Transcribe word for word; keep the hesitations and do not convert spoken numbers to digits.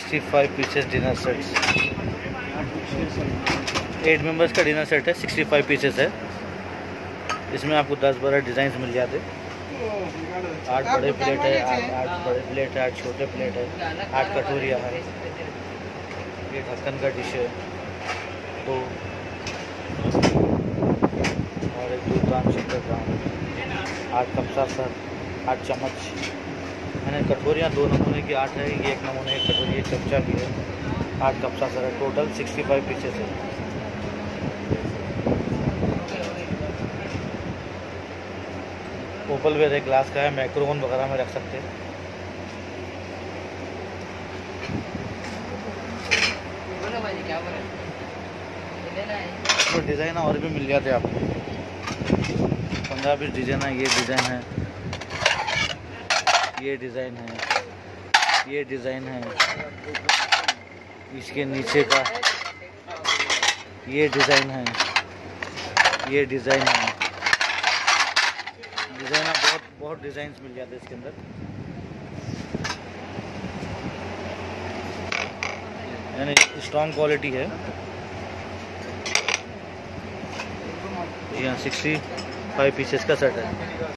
पैंसठ pieces dinner sets, eight members का dinner set है, पैंसठ पीसेस है। इसमें आपको दस बारह डिज़ाइन मिल जाते। आठ बड़े प्लेट है, आठ आठ बड़े प्लेट है, आठ छोटे प्लेट है, आठ कटोरिया है, ये ढक्कन का डिश है दो, और एक दूध ग्राम शक्कर ग्राम, आठ कप्सा सर, आठ चम्मच। मैंने कटोरियाँ दो नमूने की आठ है, ये एक नमूने एक कटोरी एक चमचा भी है, आठ कप्सा सर है। टोटल पैंसठ पीसेस है। ओपल वेयर है, ग्लास का है, माइक्रोवेव वगैरह में रख सकते हैं। तो डिज़ाइन और भी मिल जाते हैं आपको, पंद्रह बीस डिज़ाइन है। ये डिज़ाइन है, ये डिज़ाइन है, ये डिज़ाइन है, इसके नीचे का ये डिज़ाइन है, ये डिज़ाइन है। डिज़ाइन बहुत बहुत डिज़ाइन मिल जाते हैं इसके अंदर। यानी स्ट्रॉन्ग क्वालिटी है। यहाँ पैंसठ पीसेस का सेट है।